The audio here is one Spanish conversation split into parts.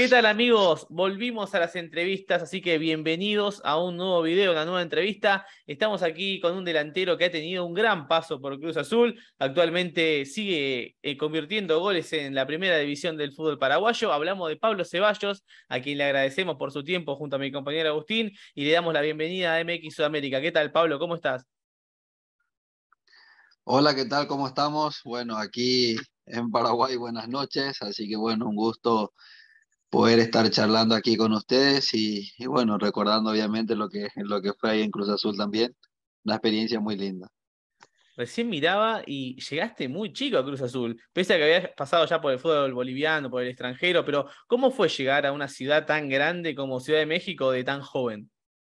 ¿Qué tal, amigos? Volvimos a las entrevistas, así que bienvenidos a un nuevo video, una nueva entrevista. Estamos aquí con un delantero que ha tenido un gran paso por Cruz Azul. Actualmente sigue convirtiendo goles en la primera división del fútbol paraguayo. Hablamos de Pablo Ceballos, a quien le agradecemos por su tiempo junto a mi compañero Agustín, y le damos la bienvenida a MX Sudamérica. ¿Qué tal, Pablo? ¿Cómo estás? Hola, ¿qué tal? ¿Cómo estamos? Bueno, aquí en Paraguay, buenas noches, así que bueno, un gusto poder estar charlando aquí con ustedes y bueno, recordando obviamente lo que fue ahí en Cruz Azul también, una experiencia muy linda. Recién miraba y llegaste muy chico a Cruz Azul, pese a que habías pasado ya por el fútbol boliviano, por el extranjero, pero ¿cómo fue llegar a una ciudad tan grande como Ciudad de México de tan joven?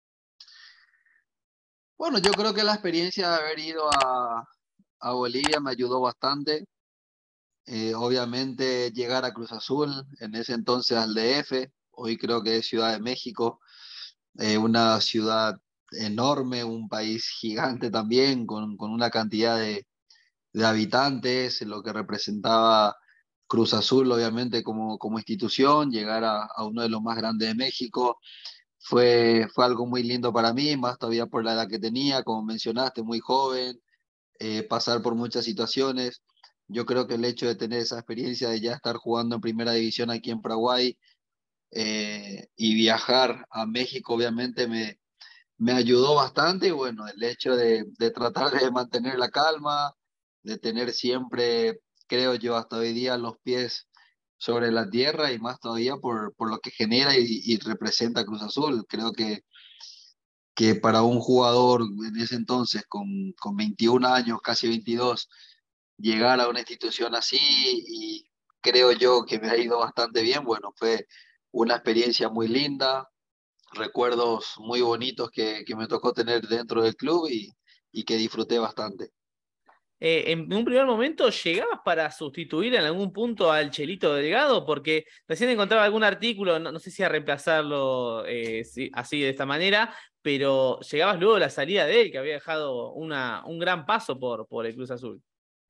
Bueno, yo creo que la experiencia de haber ido a Bolivia me ayudó bastante. Obviamente llegar a Cruz Azul, en ese entonces al DF, hoy creo que es Ciudad de México, una ciudad enorme, un país gigante también, con una cantidad de habitantes, lo que representaba Cruz Azul, obviamente, como institución, llegar a uno de los más grandes de México. Fue algo muy lindo para mí, más todavía por la edad que tenía, como mencionaste, muy joven, pasar por muchas situaciones. Yo creo que el hecho de tener esa experiencia de ya estar jugando en primera división aquí en Paraguay y viajar a México, obviamente me ayudó bastante. Y bueno, el hecho de tratar de mantener la calma, de tener siempre, creo yo, hasta hoy día los pies sobre la tierra y más todavía por lo que genera y representa Cruz Azul. Creo que para un jugador en ese entonces con 21 años, casi 22, llegar a una institución así y creo yo que me ha ido bastante bien. Bueno, fue una experiencia muy linda, recuerdos muy bonitos que me tocó tener dentro del club y que disfruté bastante. En un primer momento, ¿llegabas para sustituir en algún punto al Chelito Delgado? Porque recién encontraba algún artículo, no sé si a reemplazarlo así de esta manera, pero llegabas luego de la salida de él, que había dejado un gran paso por el Cruz Azul.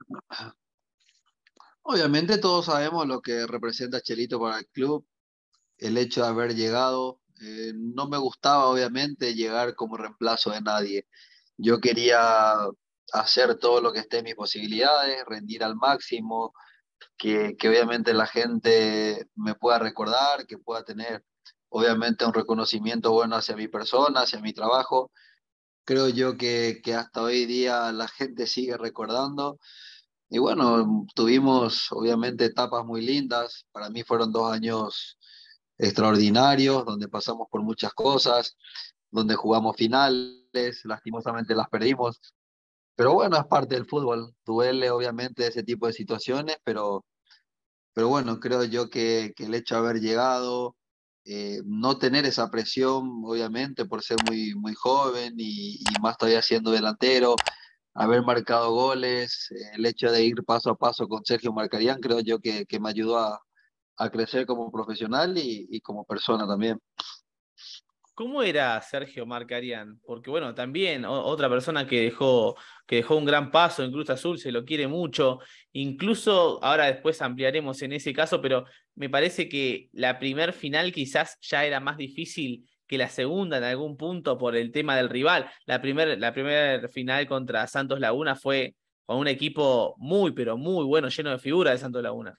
Obviamente todos sabemos lo que representa Chelito para el club, el hecho de haber llegado. No me gustaba obviamente llegar como reemplazo de nadie. Yo quería hacer todo lo que esté en mis posibilidades, rendir al máximo, que obviamente la gente me pueda recordar, que pueda tener obviamente un reconocimiento bueno hacia mi persona, hacia mi trabajo. Creo yo que hasta hoy día la gente sigue recordando. Y bueno, tuvimos obviamente etapas muy lindas. Para mí fueron 2 años extraordinarios, donde pasamos por muchas cosas, donde jugamos finales, lastimosamente las perdimos. Pero bueno, es parte del fútbol. Duele obviamente ese tipo de situaciones, pero bueno, creo yo que el hecho de haber llegado, no tener esa presión, obviamente, por ser muy, muy joven y más todavía siendo delantero, haber marcado goles, el hecho de ir paso a paso con Sergio Marcarián, creo yo que me ayudó a crecer como profesional y como persona también. ¿Cómo era Sergio Marcarián? Porque bueno, también otra persona que dejó un gran paso en Cruz Azul, se lo quiere mucho. Incluso, ahora después ampliaremos en ese caso, pero me parece que la primer final quizás ya era más difícil que la segunda en algún punto por el tema del rival. La primer final contra Santos Laguna fue con un equipo muy, pero muy bueno, lleno de figuras de Santos Laguna.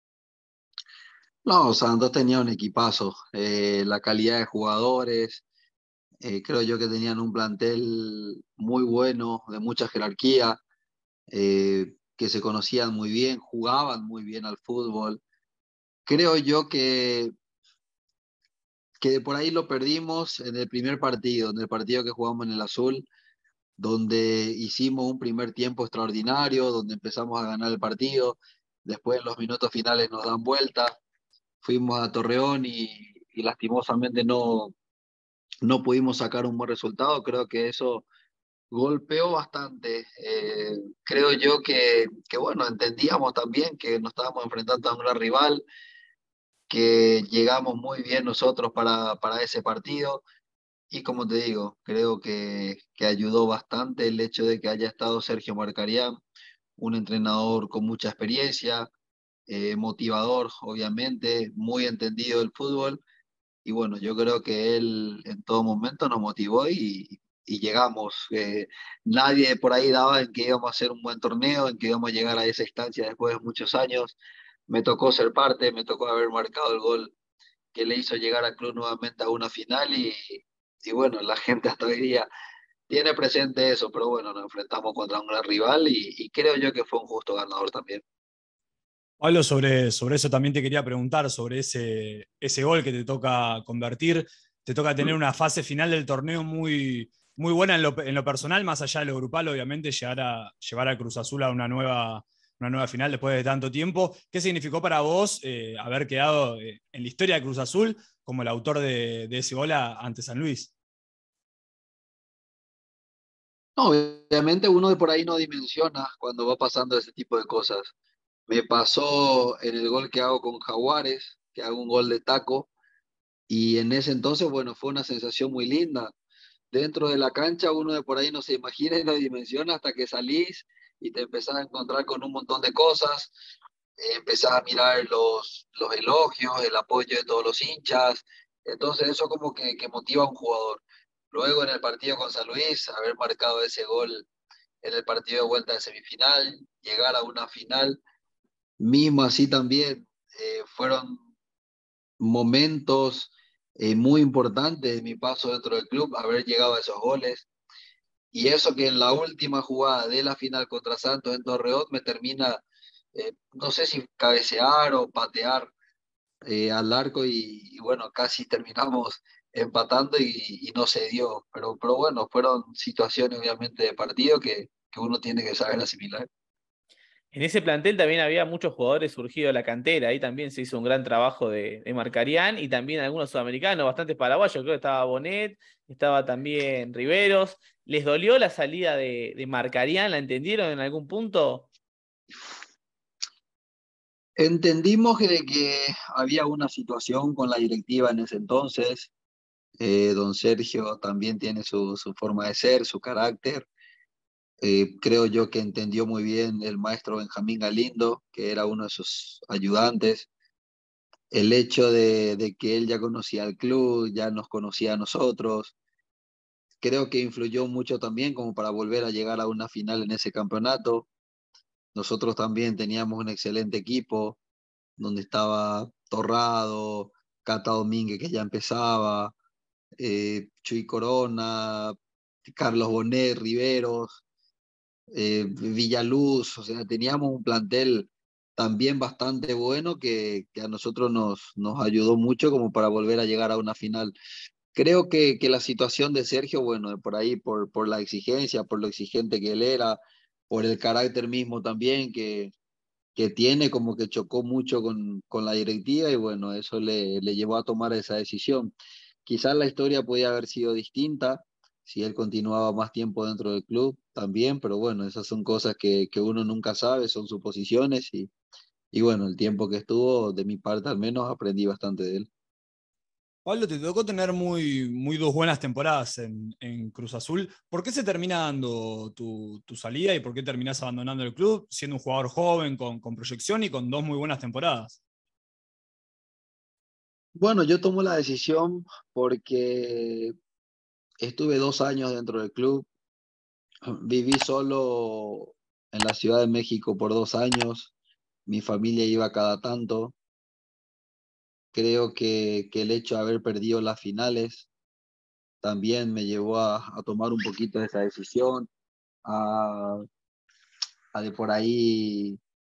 No, Santos tenía un equipazo, la calidad de jugadores, creo yo que tenían un plantel muy bueno, de mucha jerarquía, que se conocían muy bien, jugaban muy bien al fútbol. Creo yo que por ahí lo perdimos en el primer partido, en el partido que jugamos en el Azul, donde hicimos un primer tiempo extraordinario, donde empezamos a ganar el partido, después en los minutos finales nos dan vuelta, fuimos a Torreón y lastimosamente no pudimos sacar un buen resultado. Creo que eso golpeó bastante. Creo yo que, bueno, entendíamos también que nos estábamos enfrentando a un gran rival, que llegamos muy bien nosotros para ese partido. Y como te digo, creo que ayudó bastante el hecho de que haya estado Sergio Marcarián, un entrenador con mucha experiencia, motivador, obviamente, muy entendido del fútbol. Y bueno, yo creo que él en todo momento nos motivó y llegamos. Nadie por ahí daba en que íbamos a hacer un buen torneo, en que íbamos a llegar a esa instancia después de muchos años. Me tocó ser parte, me tocó haber marcado el gol que le hizo llegar al club nuevamente a una final y bueno, la gente hasta hoy día tiene presente eso, pero bueno, nos enfrentamos contra un gran rival y creo yo que fue un justo ganador también. Pablo, sobre eso también te quería preguntar, sobre ese gol que te toca convertir. Te toca tener una fase final del torneo muy buena en lo personal, más allá de lo grupal, obviamente, llevar a Cruz Azul a una nueva final después de tanto tiempo. ¿Qué significó para vos haber quedado en la historia de Cruz Azul como el autor de ese gol ante San Luis? No, obviamente uno de por ahí no dimensiona cuando va pasando ese tipo de cosas. Me pasó en el gol que hago con Jaguares, que hago un gol de taco, y en ese entonces, bueno, fue una sensación muy linda. Dentro de la cancha uno de por ahí no se imagina y no dimensiona hasta que salís y te empezás a encontrar con un montón de cosas, empezás a mirar los elogios, el apoyo de todos los hinchas, entonces eso como que motiva a un jugador. Luego en el partido con San Luis, haber marcado ese gol en el partido de vuelta de semifinal, llegar a una final, mismo así también, fueron momentos muy importantes de mi paso dentro del club, haber llegado a esos goles. Y eso que en la última jugada de la final contra Santos en Torreón me termina, no sé si cabecear o patear al arco y bueno, casi terminamos empatando y no se dio. Pero bueno, fueron situaciones obviamente de partido que uno tiene que saber asimilar. En ese plantel también había muchos jugadores surgidos de la cantera, ahí también se hizo un gran trabajo de Marcarián y también algunos sudamericanos, bastantes paraguayos, creo que estaba Bonet, estaba también Riveros. ¿Les dolió la salida de Marcarián? ¿La entendieron en algún punto? Entendimos que había una situación con la directiva en ese entonces. Don Sergio también tiene su forma de ser, su carácter. Creo yo que entendió muy bien el maestro Benjamín Galindo, que era uno de sus ayudantes. El hecho de que él ya conocía al club, ya nos conocía a nosotros, creo que influyó mucho también como para volver a llegar a una final en ese campeonato. Nosotros también teníamos un excelente equipo, donde estaba Torrado, Cata Domínguez que ya empezaba, Chuy Corona, Carlos Bonet, Riveros, Villaluz, o sea, teníamos un plantel también bastante bueno que a nosotros nos ayudó mucho como para volver a llegar a una final. Creo que la situación de Sergio, bueno, de por ahí, por la exigencia, por lo exigente que él era, por el carácter mismo también que tiene, como que chocó mucho con la directiva y bueno, eso le llevó a tomar esa decisión. Quizás la historia podía haber sido distinta si él continuaba más tiempo dentro del club también, pero bueno, esas son cosas que uno nunca sabe, son suposiciones y bueno, el tiempo que estuvo, de mi parte al menos, aprendí bastante de él. Pablo, te tocó tener muy dos buenas temporadas en Cruz Azul. ¿Por qué se termina dando tu salida y por qué terminás abandonando el club siendo un jugador joven, con proyección y con dos muy buenas temporadas? Bueno, yo tomo la decisión porque estuve 2 años dentro del club, viví solo en la Ciudad de México por 2 años, mi familia iba cada tanto. Creo que el hecho de haber perdido las finales también me llevó a tomar un poquito de esa decisión, a, a de por ahí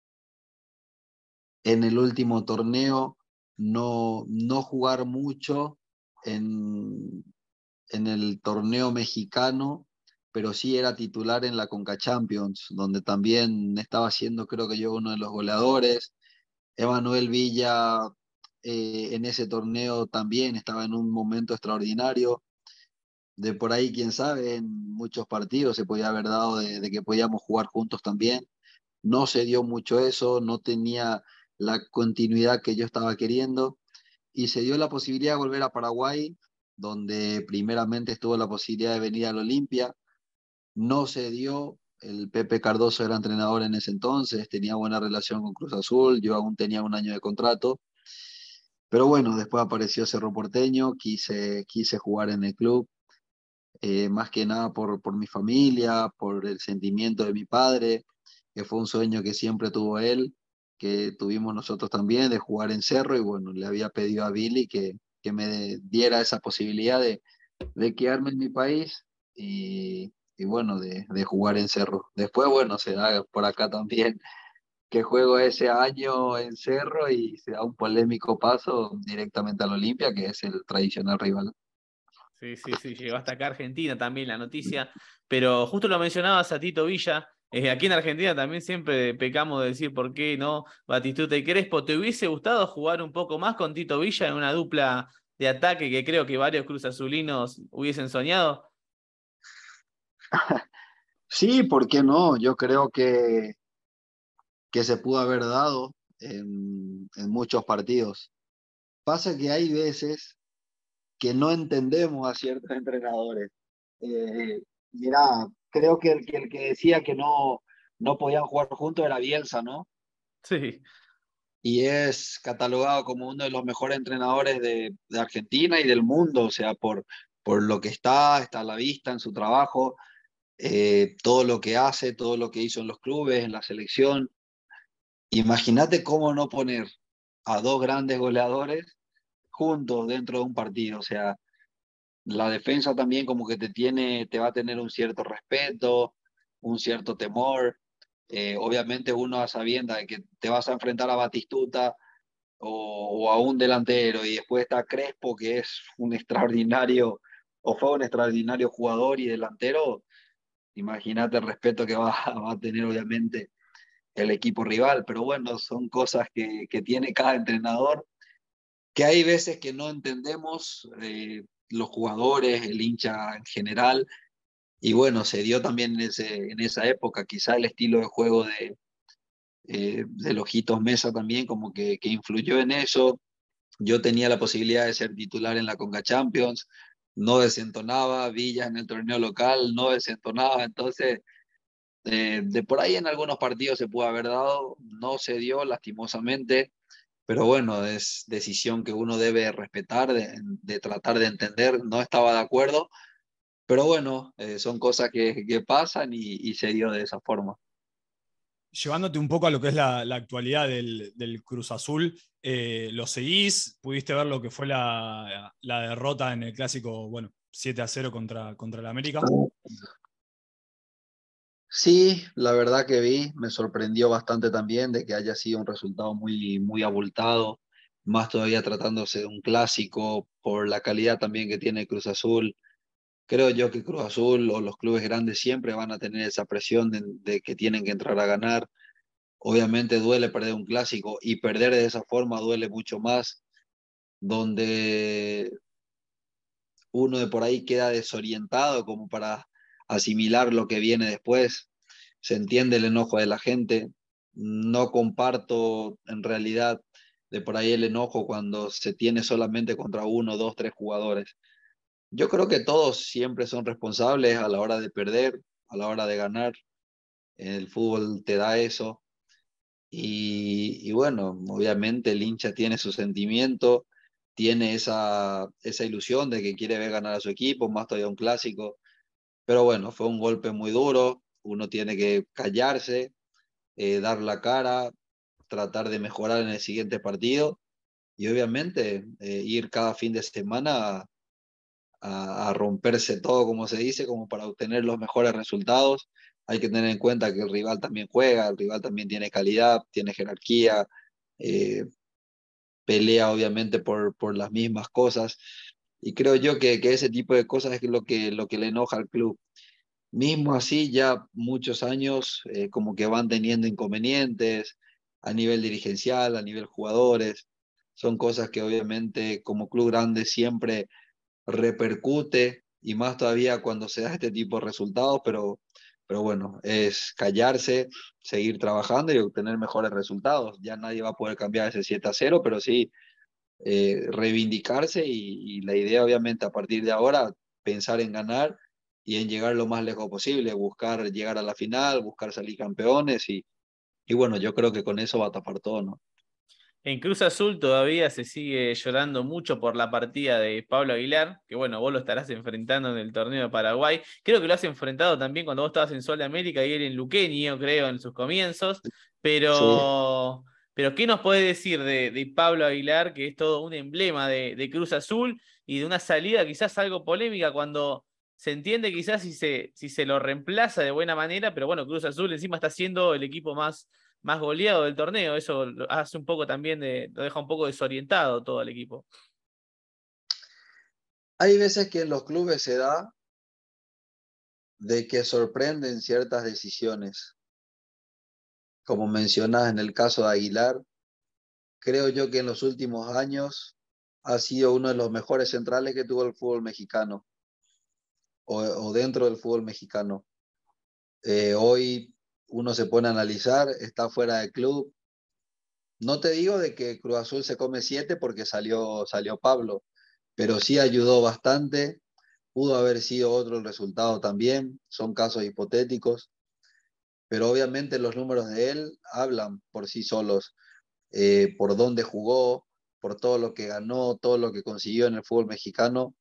en el último torneo no jugar mucho en, en el torneo mexicano, pero sí era titular en la Conca Champions, donde también estaba siendo, creo que yo, uno de los goleadores. Emanuel Villa en ese torneo también estaba en un momento extraordinario. De por ahí, quién sabe, en muchos partidos se podía haber dado de que podíamos jugar juntos también. No se dio mucho eso, no tenía la continuidad que yo estaba queriendo y se dio la posibilidad de volver a Paraguay, donde primeramente estuvo la posibilidad de venir al Olimpia. No se dio, el Pepe Cardoso era entrenador en ese entonces, tenía buena relación con Cruz Azul, yo aún tenía un año de contrato, pero bueno, después apareció Cerro Porteño, quise jugar en el club, más que nada por mi familia, por el sentimiento de mi padre, que fue un sueño que siempre tuvo él, que tuvimos nosotros también, de jugar en Cerro, y bueno, le había pedido a Billy que me diera esa posibilidad de quedarme en mi país y bueno, de jugar en Cerro. Después, bueno, se da por acá también que juego ese año en Cerro y se da un polémico paso directamente al Olimpia, que es el tradicional rival. Sí, sí, sí, llegó hasta acá Argentina también la noticia, pero justo lo mencionabas a Tito Villa, aquí en Argentina también siempre pecamos de decir por qué no Batistuta y Crespo. ¿Te hubiese gustado jugar un poco más con Tito Villa en una dupla de ataque que creo que varios cruzazulinos hubiesen soñado? Sí, ¿por qué no? Yo creo que se pudo haber dado en muchos partidos. Pasa que hay veces que no entendemos a ciertos entrenadores. Mirá, creo que el que decía que no podían jugar juntos era Bielsa, ¿no? Sí. Y es catalogado como uno de los mejores entrenadores de Argentina y del mundo, o sea, por lo que está a la vista en su trabajo, todo lo que hace, todo lo que hizo en los clubes, en la selección. Imagínate cómo no poner a dos grandes goleadores juntos dentro de un partido, o sea, la defensa también como que te va a tener un cierto respeto, un cierto temor. Obviamente uno a sabiendas de que te vas a enfrentar a Batistuta o a un delantero y después está Crespo que es un extraordinario o fue un extraordinario jugador y delantero. Imagínate el respeto que va a tener obviamente el equipo rival, pero bueno, son cosas que tiene cada entrenador, que hay veces que no entendemos los jugadores, el hincha en general, y bueno, se dio también en esa época, quizá el estilo de juego de Ojitos Mesa también como que influyó en eso. Yo tenía la posibilidad de ser titular en la Conca Champions, no desentonaba, Villa en el torneo local, no desentonaba, entonces de por ahí en algunos partidos se pudo haber dado, no se dio lastimosamente, pero bueno, es decisión que uno debe respetar, de tratar de entender, no estaba de acuerdo, pero bueno, son cosas que pasan y se dio de esa forma. Llevándote un poco a lo que es la actualidad del Cruz Azul, ¿lo seguís? ¿Pudiste ver lo que fue la derrota en el clásico, bueno, 7-0 contra el América? Sí, la verdad que vi, me sorprendió bastante también de que haya sido un resultado muy abultado, más todavía tratándose de un clásico por la calidad también que tiene Cruz Azul. Creo yo que Cruz Azul o los clubes grandes siempre van a tener esa presión de que tienen que entrar a ganar. Obviamente duele perder un clásico y perder de esa forma duele mucho más, donde uno de por ahí queda desorientado como para asimilar lo que viene después. Se entiende el enojo de la gente. No comparto en realidad de por ahí el enojo cuando se tiene solamente contra uno, dos, tres jugadores. Yo creo que todos siempre son responsables a la hora de perder, a la hora de ganar. El fútbol te da eso. Y bueno, obviamente el hincha tiene su sentimiento, tiene esa ilusión de que quiere ver ganar a su equipo, más todavía un clásico. Pero bueno, fue un golpe muy duro, uno tiene que callarse, dar la cara, tratar de mejorar en el siguiente partido y obviamente ir cada fin de semana a romperse todo, como se dice, como para obtener los mejores resultados. Hay que tener en cuenta que el rival también juega, el rival también tiene calidad, tiene jerarquía, eh, pelea obviamente por las mismas cosas. Y creo yo que ese tipo de cosas es lo que le enoja al club. Mismo así, ya muchos años como que van teniendo inconvenientes a nivel dirigencial, a nivel jugadores. Son cosas que obviamente como club grande siempre repercute y más todavía cuando se da este tipo de resultados, pero bueno, es callarse, seguir trabajando y obtener mejores resultados. Ya nadie va a poder cambiar ese 7-0, pero sí reivindicarse y la idea obviamente a partir de ahora pensar en ganar y en llegar lo más lejos posible, buscar llegar a la final, buscar salir campeones y bueno, yo creo que con eso va a tapar todo, ¿no? En Cruz Azul todavía se sigue llorando mucho por la partida de Pablo Aguilar, que bueno, vos lo estarás enfrentando en el torneo de Paraguay. Creo que lo has enfrentado también cuando vos estabas en Sol de América y él en Luqueño, creo, en sus comienzos. Sí. Pero ¿qué nos podés decir de Pablo Aguilar, que es todo un emblema de Cruz Azul y de una salida quizás algo polémica cuando se entiende quizás si se lo reemplaza de buena manera, pero bueno, Cruz Azul encima está siendo el equipo más goleado del torneo? Eso lo hace un poco también lo deja un poco desorientado todo el equipo. Hay veces que en los clubes se da de que sorprenden ciertas decisiones. Como mencionas en el caso de Aguilar, creo yo que en los últimos años ha sido uno de los mejores centrales que tuvo el fútbol mexicano o dentro del fútbol mexicano. Hoy uno se pone a analizar, está fuera del club. No te digo de que Cruz Azul se come 7 porque salió Pablo, pero sí ayudó bastante. Pudo haber sido otro el resultado también, son casos hipotéticos, pero obviamente los números de él hablan por sí solos, por dónde jugó, por todo lo que ganó, todo lo que consiguió en el fútbol mexicano.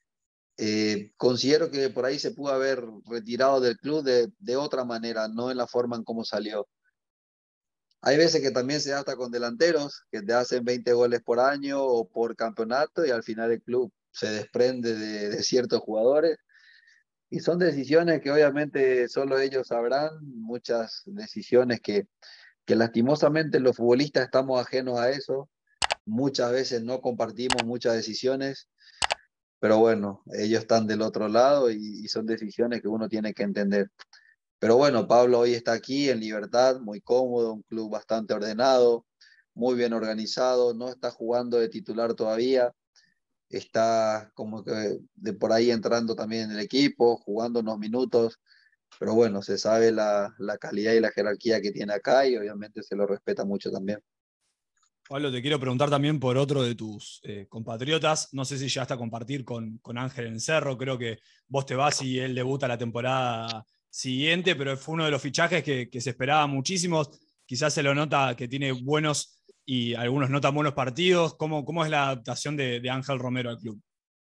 Considero que por ahí se pudo haber retirado del club de otra manera, no en la forma en cómo salió. Hay veces que también se da hasta con delanteros que te hacen 20 goles por año o por campeonato y al final el club se desprende de ciertos jugadores. Y son decisiones que obviamente solo ellos sabrán, muchas decisiones que lastimosamente los futbolistas estamos ajenos a eso, muchas veces no compartimos muchas decisiones, pero bueno, ellos están del otro lado y son decisiones que uno tiene que entender. Pero bueno, Pablo hoy está aquí en libertad, muy cómodo, un club bastante ordenado, muy bien organizado, no está jugando de titular todavía, está como que de por ahí entrando también en el equipo, jugando unos minutos, pero bueno, se sabe la calidad y la jerarquía que tiene acá y obviamente se lo respeta mucho también. Pablo, te quiero preguntar también por otro de tus compatriotas. No sé si llegaste a compartir con Ángel Encerro. Creo que vos te vas y él debuta la temporada siguiente, pero fue uno de los fichajes que se esperaba muchísimo. Quizás se lo nota que tiene buenos y algunos no tan buenos partidos. ¿Cómo es la adaptación de Ángel Romero al club?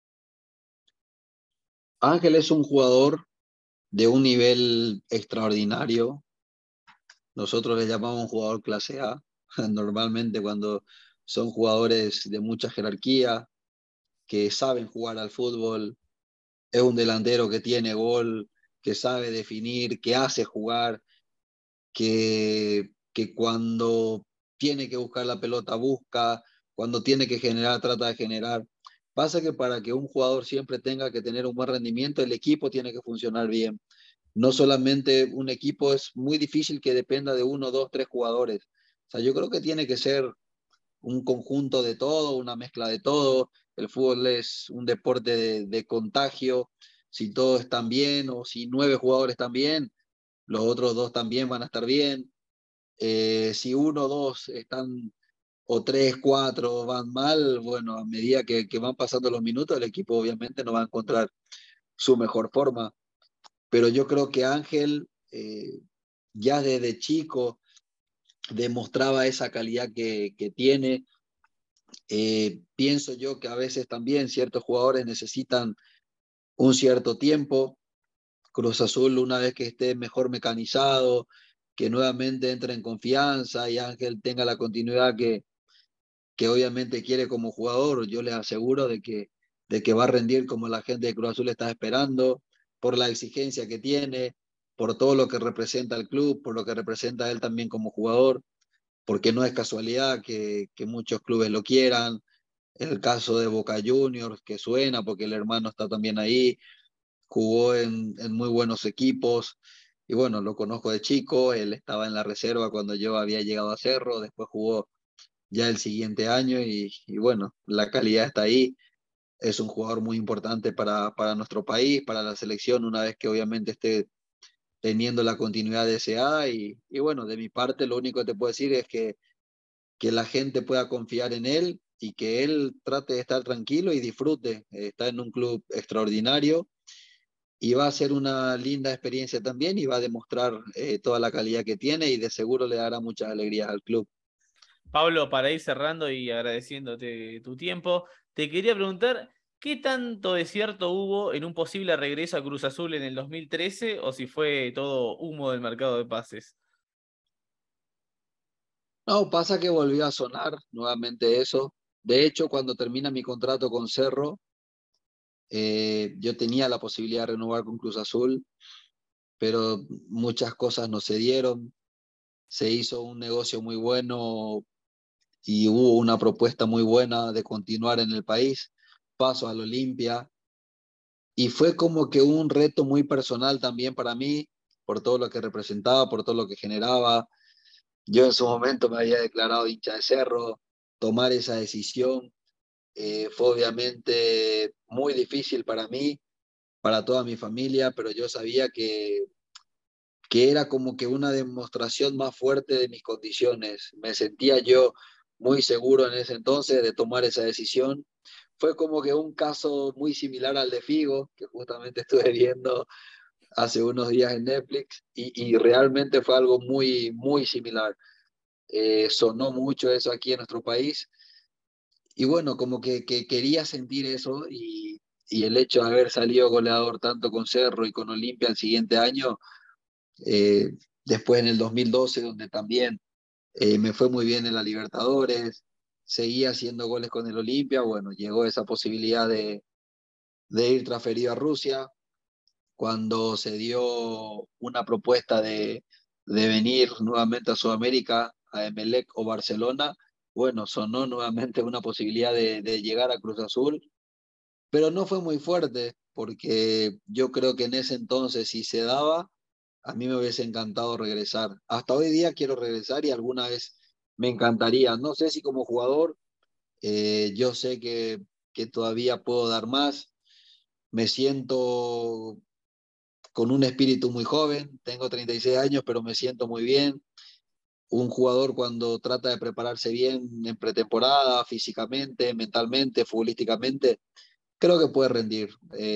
Ángel es un jugador de un nivel extraordinario. Nosotros le llamamos un jugador clase A, normalmente cuando son jugadores de mucha jerarquía, que saben jugar al fútbol, es un delantero que tiene gol, que sabe definir, que hace jugar, que cuando tiene que buscar la pelota busca, cuando tiene que generar trata de generar. Pasa que para que un jugador siempre tenga que tener un buen rendimiento, el equipo tiene que funcionar bien. No solamente un equipo, es muy difícil que dependa de uno, dos, tres jugadores. O sea, yo creo que tiene que ser un conjunto de todo, una mezcla de todo. El fútbol es un deporte de contagio. Si todos están bien o si 9 jugadores están bien, los otros dos también van a estar bien. Si uno o dos están, o tres, cuatro van mal, bueno, a medida que van pasando los minutos, el equipo obviamente no va a encontrar su mejor forma. Pero yo creo que Ángel ya desde chico demostraba esa calidad que tiene. Pienso yo que a veces también ciertos jugadores necesitan un cierto tiempo. Cruz Azul, una vez que esté mejor mecanizado, que nuevamente entre en confianza y Ángel tenga la continuidad que obviamente quiere como jugador, yo les aseguro de que va a rendir como la gente de Cruz Azul está esperando, por la exigencia que tiene, por todo lo que representa el club, por lo que representa él también como jugador, porque no es casualidad que muchos clubes lo quieran. En el caso de Boca Juniors, que suena porque el hermano está también ahí, jugó en muy buenos equipos. Y bueno, lo conozco de chico, él estaba en la reserva cuando yo había llegado a Cerro, después jugó ya el siguiente año y bueno, la calidad está ahí. Es un jugador muy importante para nuestro país, para la selección, una vez que obviamente esté teniendo la continuidad deseada. Y bueno, de mi parte, lo único que te puedo decir es que la gente pueda confiar en él y que él trate de estar tranquilo y disfrute. Está en un club extraordinario y va a ser una linda experiencia también y va a demostrar toda la calidad que tiene y de seguro le dará muchas alegrías al club. Pablo, para ir cerrando y agradeciéndote tu tiempo, te quería preguntar, ¿qué tanto de cierto hubo en un posible regreso a Cruz Azul en el 2013 o si fue todo humo del mercado de pases? No, pasa que volvió a sonar nuevamente eso. De hecho, cuando termina mi contrato con Cerro, yo tenía la posibilidad de renovar con Cruz Azul, pero muchas cosas no se dieron. Se hizo un negocio muy bueno y hubo una propuesta muy buena de continuar en el país. Paso al Olimpia y fue como que un reto muy personal también para mí, por todo lo que representaba, por todo lo que generaba. Yo en su momento me había declarado hincha de Cerro, tomar esa decisión fue obviamente muy difícil para mí, para toda mi familia, pero yo sabía que era como que una demostración más fuerte de mis condiciones. Me sentía yo muy seguro en ese entonces de tomar esa decisión. Fue como que un caso muy similar al de Figo, que justamente estuve viendo hace unos días en Netflix, y realmente fue algo muy, muy similar. Sonó mucho eso aquí en nuestro país, y bueno, como que quería sentir eso, y el hecho de haber salido goleador tanto con Cerro y con Olimpia el siguiente año, eh, después en el 2012, donde también me fue muy bien en la Libertadores, seguía haciendo goles con el Olimpia, bueno, llegó esa posibilidad de ir transferido a Rusia, cuando se dio una propuesta de venir nuevamente a Sudamérica, a Emelec o Barcelona, bueno, sonó nuevamente una posibilidad de llegar a Cruz Azul, pero no fue muy fuerte, porque yo creo que en ese entonces, si se daba, a mí me hubiese encantado regresar. Hasta hoy día quiero regresar y alguna vez me encantaría. No sé si como jugador, yo sé que todavía puedo dar más. Me siento con un espíritu muy joven, tengo 36 años, pero me siento muy bien. Un jugador cuando trata de prepararse bien en pretemporada, físicamente, mentalmente, futbolísticamente, creo que puede rendir.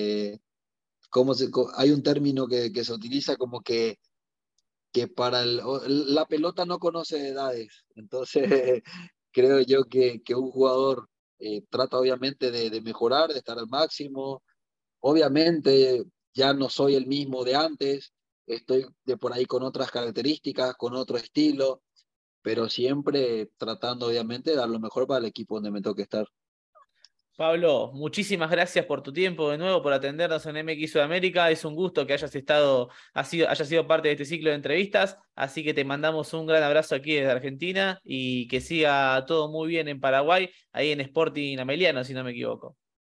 Hay un término que se utiliza como que para la pelota no conoce de edades, entonces creo yo que un jugador trata obviamente de mejorar, de estar al máximo. Obviamente ya no soy el mismo de antes, estoy de por ahí con otras características, con otro estilo, pero siempre tratando obviamente de dar lo mejor para el equipo donde me toque estar. Pablo, muchísimas gracias por tu tiempo de nuevo, por atendernos en MX Sudamérica. Es un gusto que hayas sido parte de este ciclo de entrevistas. Así que te mandamos un gran abrazo aquí desde Argentina y que siga todo muy bien en Paraguay, ahí en Sporting Ameliano, si no me equivoco.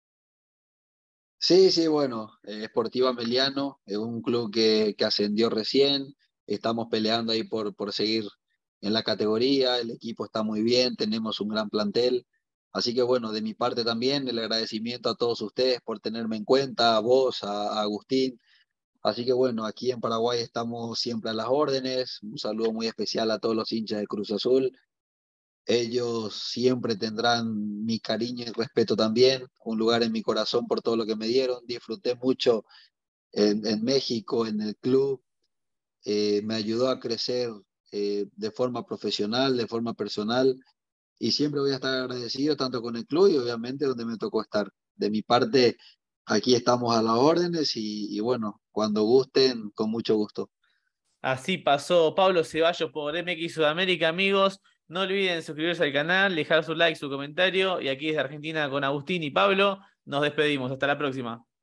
Sí, sí, bueno, Sportiva Meliano es un club que ascendió recién, estamos peleando ahí por seguir en la categoría, el equipo está muy bien, tenemos un gran plantel, así que bueno, de mi parte también el agradecimiento a todos ustedes por tenerme en cuenta, a vos, a Agustín, así que bueno, aquí en Paraguay estamos siempre a las órdenes, un saludo muy especial a todos los hinchas de Cruz Azul, ellos siempre tendrán mi cariño y respeto también, un lugar en mi corazón por todo lo que me dieron. Disfruté mucho en México, en el club, me ayudó a crecer de forma profesional, de forma personal, y siempre voy a estar agradecido tanto con el club y obviamente donde me tocó estar. De mi parte, aquí estamos a las órdenes y bueno, cuando gusten, con mucho gusto. Así pasó Pablo Ceballos por MX Sudamérica, amigos. No olviden suscribirse al canal, dejar su like, su comentario. Y aquí desde Argentina con Agustín y Pablo, nos despedimos. Hasta la próxima.